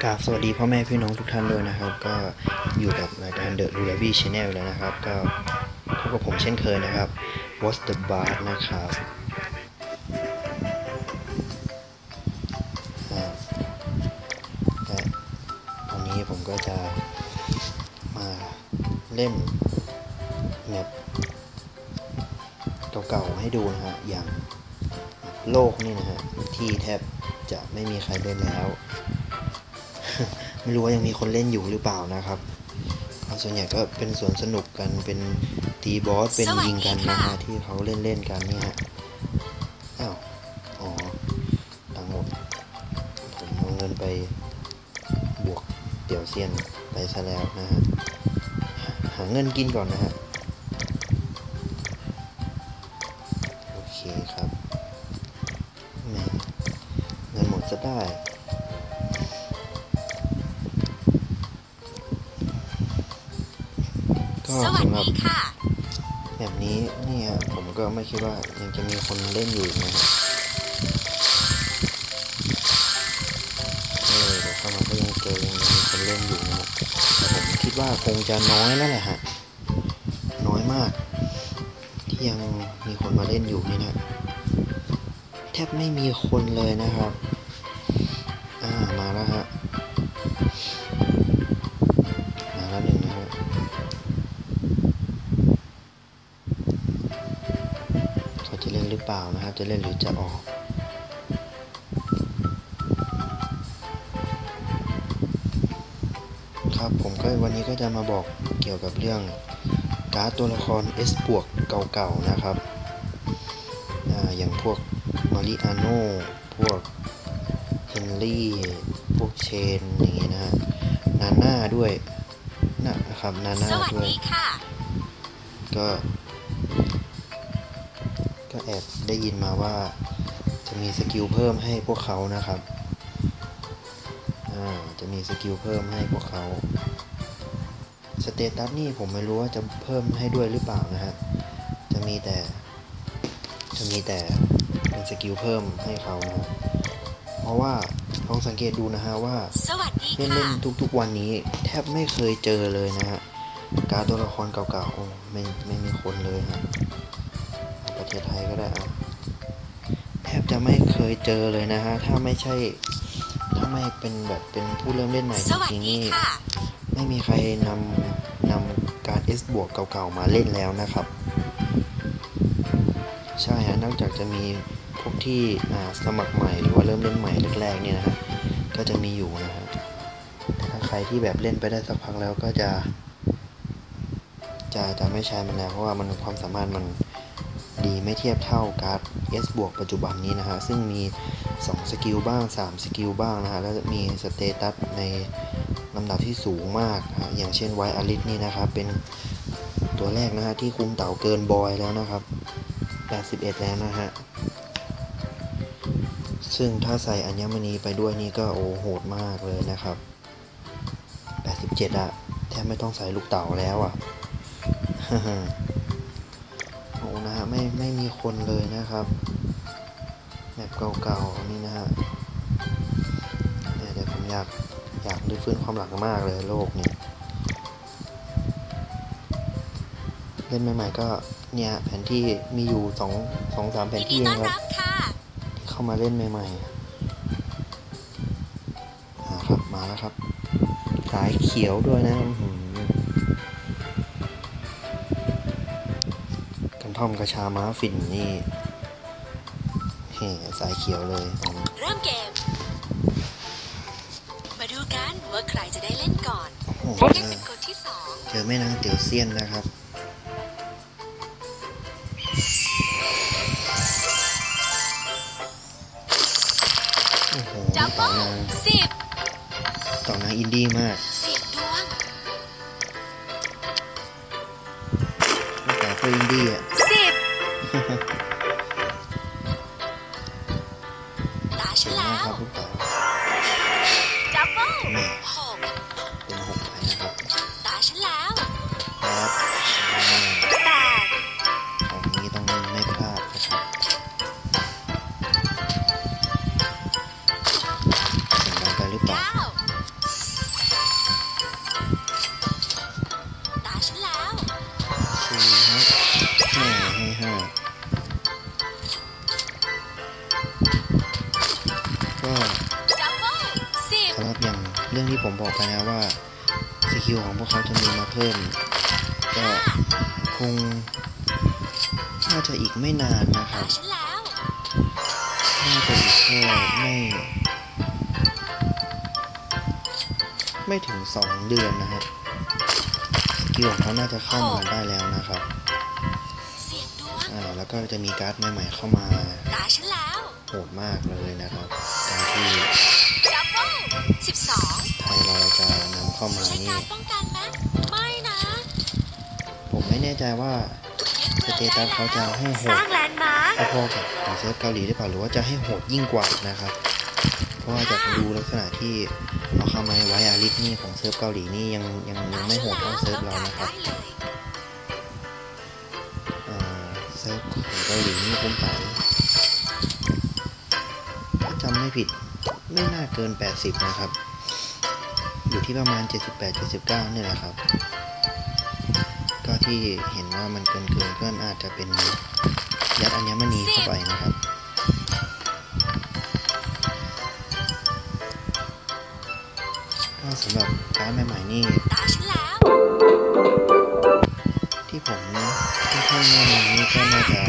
กราบสวัสดีพ่อแม่พี่น้องทุกท่านด้วยนะครับก็อยู่กับรายการ The Lulavi Channel แล้วนะครับก็พบกับผมเช่นเคยนะครับ What's the Bar นะครับและวันนี้ผมก็จะมาเล่นแมปเก่าๆให้ดูนะฮะอย่างโลกนี่นะฮะที่แทบจะไม่มีใครเล่นแล้ว ไม่รู้ว่ายังมีคนเล่นอยู่หรือเปล่านะครับส่วนใหญ่ก็เป็นสวนสนุกกันเป็นตีบอสเป็นยิงกันนะฮะที่เขาเล่นกันเนี่ยอ้าวอ๋อตังหมดผมเอาเงินไปบวกเตี๋ยวเซียนไปซะแล้วนะฮะหาเงินกินก่อนนะฮะโอเคครับแหมเงินหมดซะได้ก็สำหรับแบบนี้เนี่ยผมก็ไม่คิดว่ายังจะมีคนเล่นอยู่นะเดี๋ยวเข้ามาก็ยังเจอยังมีคนเล่นอยู่นะแต่ผมคิดว่าคงจะน้อยแล้วแหละฮะน้อยมากที่ยังมีคนมาเล่นอยู่นี่นะแทบไม่มีคนเลยนะครับมาแล้วฮะมาแล้วหนึ่งนะฮะเขาจะเล่นหรือเปล่านะครับจะเล่นหรือจะออกครับผมก็วันนี้ก็จะมาบอกเกี่ยวกับเรื่องการ์ดตัวละคร S บวกเก่าๆนะครับอย่างพวกมาริอาโน่พวกเฮนรี่พวกเชนอย่างงี้นะฮะนาน่าด้วยนะครับนาน่าด้วยก็แอบได้ยินมาว่าจะมีสกิลเพิ่มให้พวกเขานะครับจะมีสกิลเพิ่มให้พวกเขาสเตตัสนี่ผมไม่รู้ว่าจะเพิ่มให้ด้วยหรือเปล่านะฮะจะมีแต่เป็นสกิลเพิ่มให้เขานะเพราะว่าลองสังเกตดูนะฮะว่าเล่นทุกวันนี้แทบไม่เคยเจอเลยนะฮะการตัวละครเก่าๆไม่มีคนเลยฮะประเทศไทยก็ได้แทบจะไม่เคยเจอเลยนะฮะถ้าไม่เป็นแบบเป็นผู้เริ่มเล่นใหม่จริงๆนี่ไม่มีใครนำการ S บวกเก่าๆมาเล่นแล้วนะครับใช่ฮะนอกจากจะมีพวกที่สมัครใหม่หรือว่าเริ่มเล่นใหม่แรกๆเนี่ยนะฮะก็จะมีอยู่นะฮะถ้าใครที่แบบเล่นไปได้สักพักแล้วก็จะไม่ใช้มันแล้วเพราะว่ามันความสามารถมันดีไม่เทียบเท่าการ์ด S บวกปัจจุบันนี้นะฮะซึ่งมี2สกิลบ้าง3สกิลบ้างนะฮะแล้วมีสเตตัสในลำดับที่สูงมากอย่างเช่นไวอาริสนี่นะครับเป็นตัวแรกนะฮะที่คุมเต่าเกินบอยแล้วนะครับ81แล้วนะฮะซึ่งถ้าใส่อัญมณีไปด้วยนี่ก็โหดมากเลยนะครับ87แทบไม่ต้องใส่ลูกเต่าแล้วนะฮะไม่มีคนเลยนะครับแบบเก่าๆนี่นะฮะเดี๋ยวผมอยากรื้อฟื้นความหลังมากเลยโลกนี้เล่นใหม่ๆก็เนี่ยแผนที่มีอยู่2-3แผนที่เองครับที่เข้ามาเล่นใหม่ๆครับมาแล้วครับสายเขียวด้วยนะกันท่อมกระชาม้าฝิ่นนี่สายเขียวเลยเริ่มเกมมาดูกันว่าใครจะได้เล่นก่อนเป็นคนที่2 เจอแม่นางเตี๋ยวเซียนนะครับดับเบิ้ล 10ต่อนางอินดี้มาก 10ดวงแต่เพื่ออินดี้ตาฉันแล้วครับลูกเต๋าดับเบิ้ล 6เป็น6ไปนะครับตาฉันแล้วครับ 8 ของนี้ต้องไม่พลาดนะครับเสียงดังไปหรือเปล่าเรื่องที่ผมบอกไปนะว่าสกิลของพวกเขาจะมีมาเพิ่มก็คงน่าจะอีกไม่นานนะครับน่าจะอีกแค่ไม่ถึง2 เดือนนะครับสกิลของเขาน่าจะเข้ามาได้แล้วนะครับแล้วก็จะมีการ์ดใหม่ๆเข้ามาโหดมากเลยนะครับการที่ไทยเราจะนำเข้ามานี่ผมไม่แน่ใจว่าสเตตัสเขาจะให้โหดพอๆกับของเซิร์ฟเกาหลีหรือเปล่าหรือว่าจะให้โหดยิ่งกว่านะครับเพราะว่าจากดูลักษณะที่เอาเข้ามาไว้อาริสนี่ของเซิร์ฟเกาหลีนี่ยังไม่โหดเท่าเซิร์ฟเรานะครับเซิร์ฟของเกาหลีนี่ผมไปถ้าจำไม่ผิดไม่น่าเกิน80นะครับอยู่ที่ประมาณ78-79เนี่ยแหละครับก็ที่เห็นว่ามันเกินก็อาจจะเป็นยัดอัญมณีเข้าไปนะครับก็สำหรับการ์ดใหม่ๆนี่ที่ผมที่เพิ่มมานี่ก็น่าจะ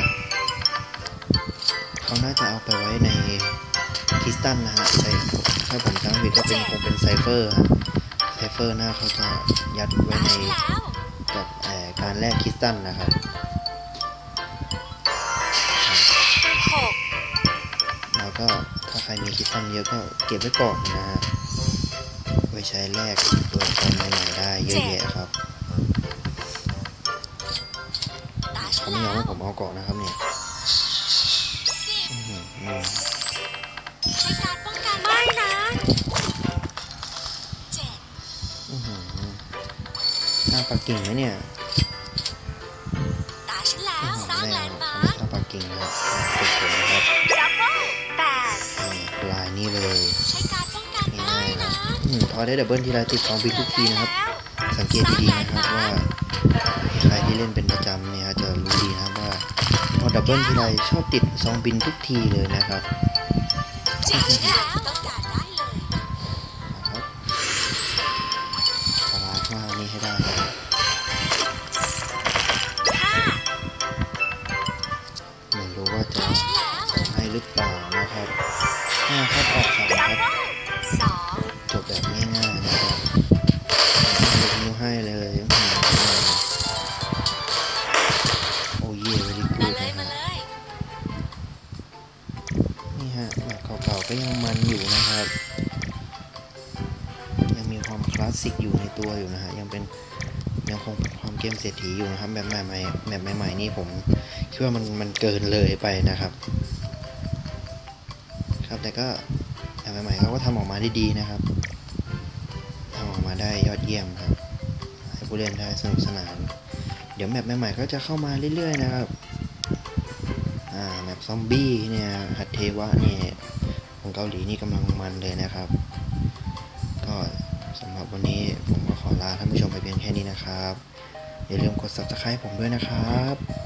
เขาน่าจะเอาไปไว้ในคริสตัลนะฮะถ้าผมจำไม่ผิดก็คงเป็นไซเฟอร์หน้าเขาจะยัดไว้ในกับการแลกคริสตัลนะครับแล้วก็ถ้าใครมีคริสตัลเยอะก็เก็บไว้ก่อนนะฮะไว้ใช้แลกตัวละครใหม่ๆได้เยอะแยะครับเขาไม่ยอมให้ผมเอาก่อนนะครับเนี่ยไม่นะหน้าปักกิ่งไหมเนี่ยแม่เขาไม่ชอบปักกิ่งนะครับสุดผมนะครับลายนี่เลยง่ายๆนะพอได้ดับเบิลทีไรติด2 บินทุกทีนะครับสังเกตดีๆนะครับว่าใครที่เล่นเป็นประจำเนี่ยจะรู้ดีนะครับว่าพอดับเบิลทีไรชอบติด2 บินทุกทีเลยนะครับสบายมากนี่ให้ได้นะครับไม่รู้ว่าจะให้หรือเปล่านะครับครับออก3ครับจบแบบง่ายๆนะครับยกนิ้วให้เลยโอ้เย่เวลี่กูดนะฮะนี่ฮะแบบเก่าๆก็ยังมันอยู่นะครับยังมีความคลาสสิกอยู่ในตัวอยู่นะฮะยังคงเป็นความเกมเศรษฐีอยู่นะครับแบบใหม่ๆนี่ผมคิดว่ามันเกินเลยไปนะครับครับแต่ก็แบบใหม่ๆเขาก็ทำออกมาได้ดีนะครับทำออกมาได้ยอดเยี่ยมครับให้ผู้เล่นได้สนุกสนานเดี๋ยวแมปใหม่ๆก็จะเข้ามาเรื่อยๆนะครับแมปซอมบี้เนี่ยหัดเทวะเนี่ยของเกาหลีนี่กำลังมันเลยนะครับก็สำหรับวันนี้ผมก็ขอลาท่านผู้ชมไปเพียงแค่นี้นะครับอย่าลืมกด Subscribe ผมด้วยนะครับ